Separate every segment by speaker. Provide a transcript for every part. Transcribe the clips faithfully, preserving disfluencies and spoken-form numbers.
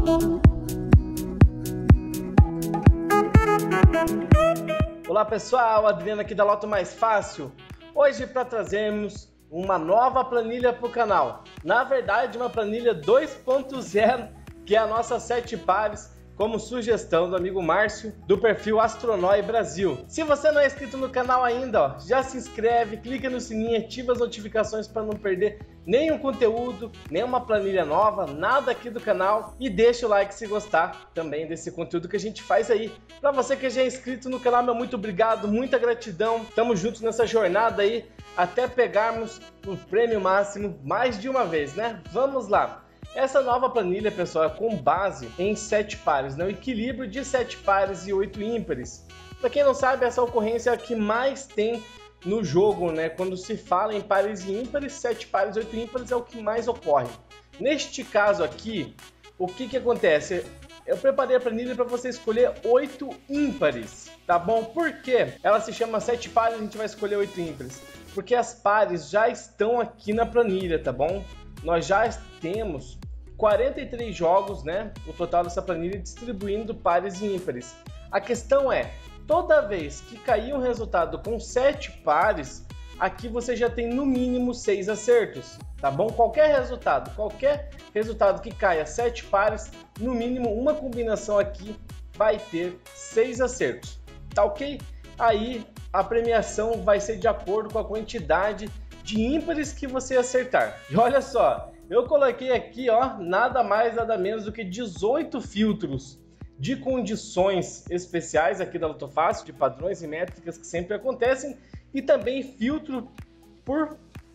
Speaker 1: Olá pessoal, Adriano aqui da Loto Mais Fácil. Hoje para trazermos uma nova planilha para o canal. Na verdade, uma planilha dois ponto zero, que é a nossa sete pares, como sugestão do amigo Márcio, do perfil Astronói Brasil. Se você não é inscrito no canal ainda, ó, já se inscreve, clica no sininho, ativa as notificações para não perder nenhum conteúdo, nenhuma planilha nova, nada aqui do canal, e deixa o like se gostar também desse conteúdo que a gente faz aí. Para você que já é inscrito no canal, meu muito obrigado, muita gratidão. Tamo juntos nessa jornada aí até pegarmos o prêmio máximo mais de uma vez, né? Vamos lá. Essa nova planilha, pessoal, é com base em sete pares, né? O equilíbrio de sete pares e oito ímpares. Para quem não sabe, essa ocorrência é a que mais tem no jogo, né? Quando se fala em pares e ímpares, sete pares e oito ímpares é o que mais ocorre. Neste caso aqui, o que que acontece? Eu preparei a planilha para você escolher oito ímpares, tá bom? Por quê? Ela se chama sete pares, a gente vai escolher oito ímpares. Porque as pares já estão aqui na planilha, tá bom? Nós já temos quarenta e três jogos, né? O total dessa planilha distribuindo pares e ímpares. A questão é, toda vez que cair um resultado com sete pares, aqui você já tem no mínimo seis acertos, tá bom? Qualquer resultado, qualquer resultado que caia sete pares, no mínimo uma combinação aqui vai ter seis acertos, tá ok? Aí a premiação vai ser de acordo com a quantidade de ímpares que você acertar. E olha só, eu coloquei aqui, ó, nada mais nada menos do que dezoito filtros de condições especiais aqui da Loto Fácil, de padrões e métricas que sempre acontecem, e também filtro por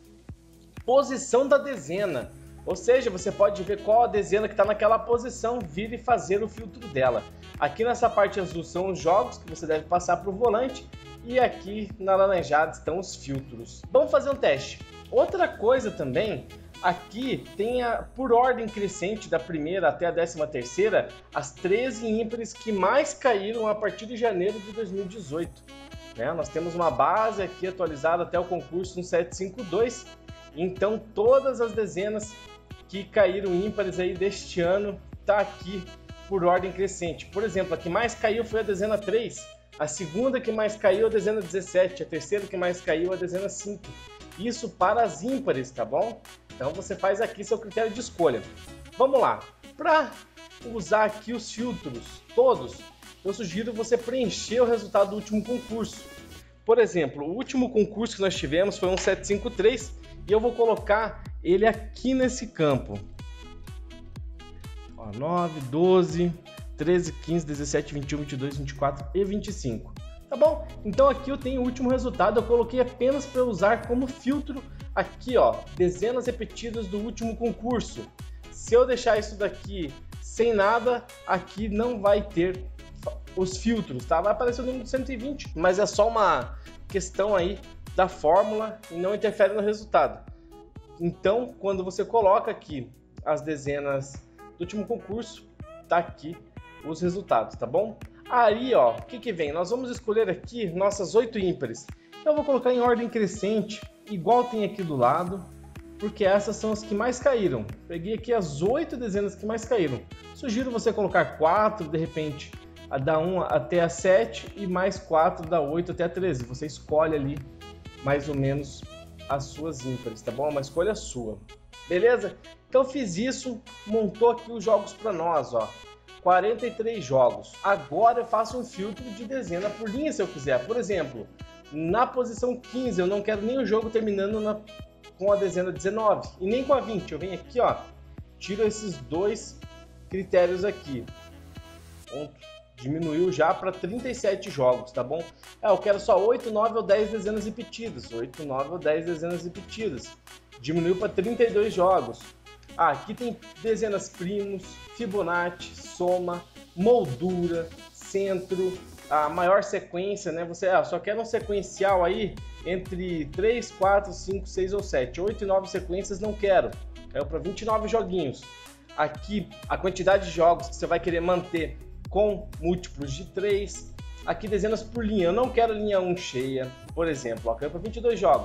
Speaker 1: posição da dezena. Ou seja, você pode ver qual a dezena que está naquela posição, vir e fazer o filtro dela. Aqui nessa parte azul são os jogos que você deve passar para o volante, e aqui na laranjada estão os filtros. Vamos fazer um teste. Outra coisa também, aqui tem a, por ordem crescente da primeira até a décima terceira, as treze ímpares que mais caíram a partir de janeiro de dois mil e dezoito. Né? Nós temos uma base aqui atualizada até o concurso um sete cinco dois, então todas as dezenas que caíram ímpares aí deste ano tá aqui por ordem crescente. Por exemplo, a que mais caiu foi a dezena três, a segunda que mais caiu a dezena dezessete, a terceira que mais caiu a dezena cinco. Isso para as ímpares, tá bom? Então você faz aqui seu critério de escolha. Vamos lá. Para usar aqui os filtros todos, eu sugiro você preencher o resultado do último concurso. Por exemplo, o último concurso que nós tivemos foi um sete cinco três e eu vou colocar ele aqui nesse campo. Ó, nove, doze, treze, quinze, dezessete, vinte e um, vinte e dois, vinte e quatro e vinte e cinco. Tá bom? Então aqui eu tenho o último resultado, eu coloquei apenas para usar como filtro aqui, ó, dezenas repetidas do último concurso. Se eu deixar isso daqui sem nada, aqui não vai ter os filtros, tá? Vai aparecer o número de cento e vinte, mas é só uma questão aí da fórmula e não interfere no resultado. Então, quando você coloca aqui as dezenas do último concurso, tá aqui os resultados, tá bom? Aí, ó, o que que vem? Nós vamos escolher aqui nossas oito ímpares. Eu vou colocar em ordem crescente, igual tem aqui do lado, porque essas são as que mais caíram. Peguei aqui as oito dezenas que mais caíram. Sugiro você colocar quatro, de repente, da um até a sete, e mais quatro da oito até a treze. Você escolhe ali, mais ou menos, as suas ímpares, tá bom? É uma escolha sua. Beleza? Então fiz isso, montou aqui os jogos para nós, ó. quarenta e três jogos. Agora eu faço um filtro de dezena por linha se eu quiser. Por exemplo, na posição quinze eu não quero nem o jogo terminando na, com a dezena dezenove e nem com a vinte. Eu venho aqui, ó, tiro esses dois critérios aqui. Pronto. Diminuiu já para trinta e sete jogos, tá bom? É, eu quero só oito, nove ou dez dezenas repetidas. oito, nove ou dez dezenas repetidas. Diminuiu para trinta e dois jogos. Ah, aqui tem dezenas primos, Fibonacci, soma, moldura, centro, a maior sequência, né? Você ah, só quer um sequencial aí entre três, quatro, cinco, seis ou sete. oito e nove sequências não quero. Caiu para vinte e nove joguinhos. Aqui a quantidade de jogos que você vai querer manter com múltiplos de três. Aqui dezenas por linha. Eu não quero linha um cheia, por exemplo. Ó, caiu para vinte e dois jogos.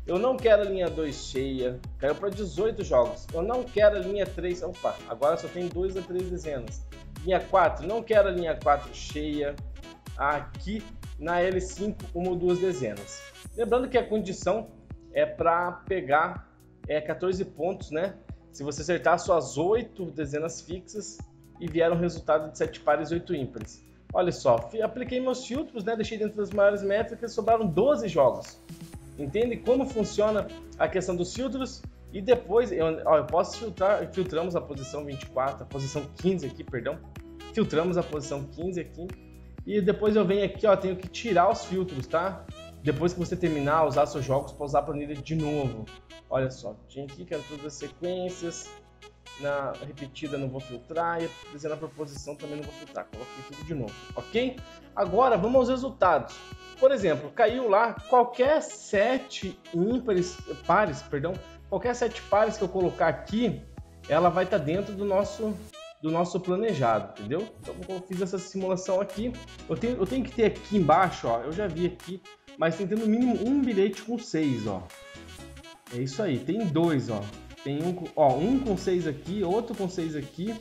Speaker 1: Eu não quero a linha dois cheia, caiu para dezoito jogos. Eu não quero a linha três, opa, agora só tem dois a três dezenas. Linha quatro, não quero a linha quatro cheia. Aqui na L cinco, uma ou duas dezenas. Lembrando que a condição é para pegar é, quatorze pontos, né? Se você acertar suas oito dezenas fixas e vier um resultado de sete pares e oito ímpares. Olha só, apliquei meus filtros, né? Deixei dentro das maiores métricas, sobraram doze jogos. Entende como funciona a questão dos filtros? E depois, eu, ó, eu posso filtrar, filtramos a posição vinte e quatro, a posição quinze aqui, perdão. Filtramos a posição quinze aqui. E depois eu venho aqui, ó, tenho que tirar os filtros, tá? Depois que você terminar a usar seus jogos, para usar a planilha de novo. Olha só, tinha aqui, quero todas as sequências. Na repetida não vou filtrar, e dizendo a proposição também não vou filtrar. Coloquei tudo de novo, ok? Agora vamos aos resultados. Por exemplo, caiu lá qualquer sete ímpares, pares, perdão, qualquer sete pares que eu colocar aqui, ela vai estar dentro do nosso, do nosso planejado, entendeu? Então eu fiz essa simulação aqui. Eu tenho, eu tenho que ter aqui embaixo, ó, eu já vi aqui, mas tem que ter no mínimo um bilhete com seis, ó. É isso aí, tem dois, ó. Tem um, ó, um com seis aqui, outro com seis aqui.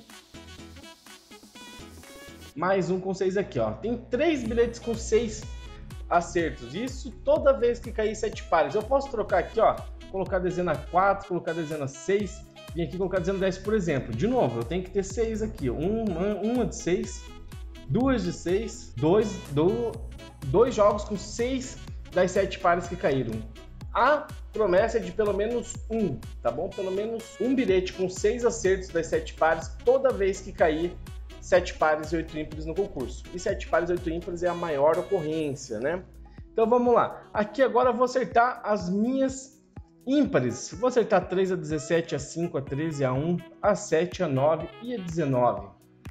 Speaker 1: Mais um com seis aqui, ó. Tem três bilhetes com seis acertos. Isso toda vez que cair sete pares. Eu posso trocar aqui, ó. Colocar a dezena quatro, colocar a dezena seis. Vim aqui colocar a dezena dez, por exemplo. De novo, eu tenho que ter seis aqui. Um, uma de seis, duas de seis, dois, do, dois jogos com seis das sete pares que caíram. A promessa é de pelo menos um, tá bom? Pelo menos um bilhete com seis acertos das sete pares toda vez que cair sete pares e oito ímpares no concurso. E sete pares e oito ímpares é a maior ocorrência, né? Então vamos lá. Aqui agora eu vou acertar as minhas ímpares. Vou acertar três, a dezessete, a cinco, a treze, a um, a sete, a nove e a dezenove.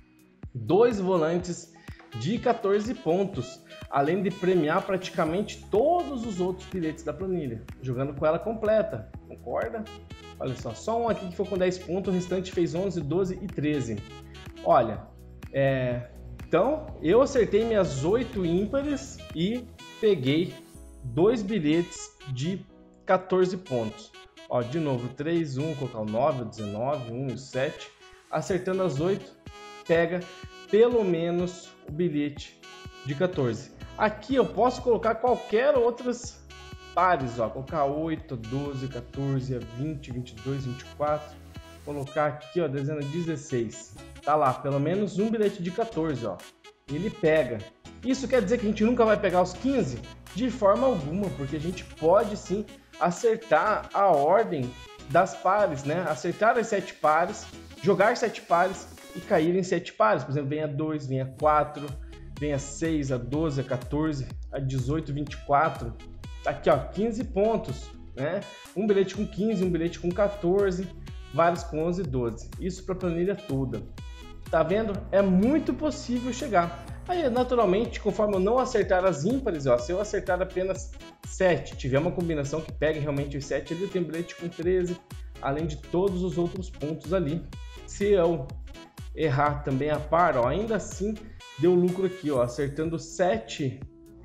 Speaker 1: Dois volantes de quatorze pontos. Além de premiar praticamente todos os outros bilhetes da planilha, jogando com ela completa, concorda? Olha só, só um aqui que foi com dez pontos, o restante fez onze, doze e treze. Olha, é... então eu acertei minhas oito ímpares e peguei dois bilhetes de quatorze pontos. Ó, de novo, três, um, colocar o nove, o dezenove, um e o sete. Acertando as oito, pega pelo menos o bilhete de quatorze. Aqui eu posso colocar qualquer outros pares, ó, colocar oito, doze, quatorze, vinte, vinte e dois, vinte e quatro, colocar aqui, ó, dezena dezesseis, tá lá, pelo menos um bilhete de quatorze, ó, ele pega. Isso quer dizer que a gente nunca vai pegar os quinze? De forma alguma, porque a gente pode sim acertar a ordem das pares, né, acertar as sete pares, jogar sete pares e cair em sete pares, por exemplo, vem a dois, vem a quatro, vem a seis, a doze, a quatorze, a dezoito, vinte e quatro, aqui ó, quinze pontos, né? Um bilhete com quinze, um bilhete com quatorze, vários com onze e doze. Isso para a planilha toda. Tá vendo? É muito possível chegar. Aí, naturalmente, conforme eu não acertar as ímpares, ó, se eu acertar apenas sete, tiver uma combinação que pegue realmente os sete, ali eu tenho bilhete com treze, além de todos os outros pontos ali. Se eu errar também a par, ó, ainda assim deu lucro aqui, ó, acertando sete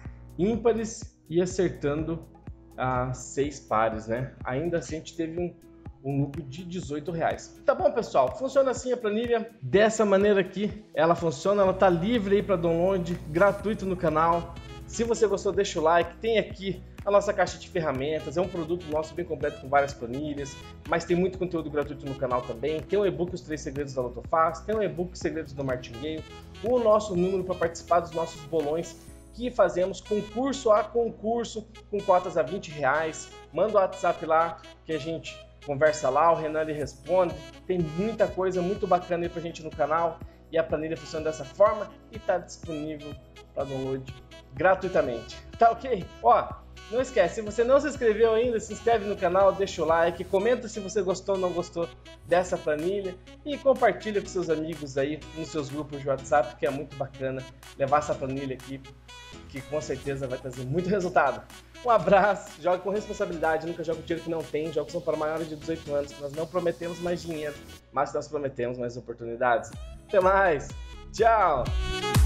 Speaker 1: ímpares e acertando ah, seis pares, né? Ainda assim a gente teve um, um lucro de dezoito reais. Tá bom, pessoal? Funciona assim a planilha, dessa maneira aqui. Ela funciona, ela tá livre aí para download, gratuito no canal. Se você gostou, deixa o like. Tem aqui a nossa caixa de ferramentas, é um produto nosso bem completo com várias planilhas, mas tem muito conteúdo gratuito no canal também. Tem o e-book Os Três Segredos da Lotofácil, tem o e-book Segredos do Martingale, o nosso número para participar dos nossos bolões que fazemos concurso a concurso com cotas a vinte reais. Manda o WhatsApp lá que a gente conversa lá, o Renan ele responde. Tem muita coisa muito bacana aí pra gente no canal e a planilha funciona dessa forma e está disponível para download gratuitamente. Tá ok? Ó, não esquece, se você não se inscreveu ainda, se inscreve no canal, deixa o like, comenta se você gostou ou não gostou dessa planilha e compartilha com seus amigos aí nos seus grupos de WhatsApp, que é muito bacana levar essa planilha aqui, que com certeza vai trazer muito resultado. Um abraço, jogue com responsabilidade, nunca jogue dinheiro que não tem, jogos são para maiores de dezoito anos, nós não prometemos mais dinheiro, mas nós prometemos mais oportunidades. Até mais, tchau!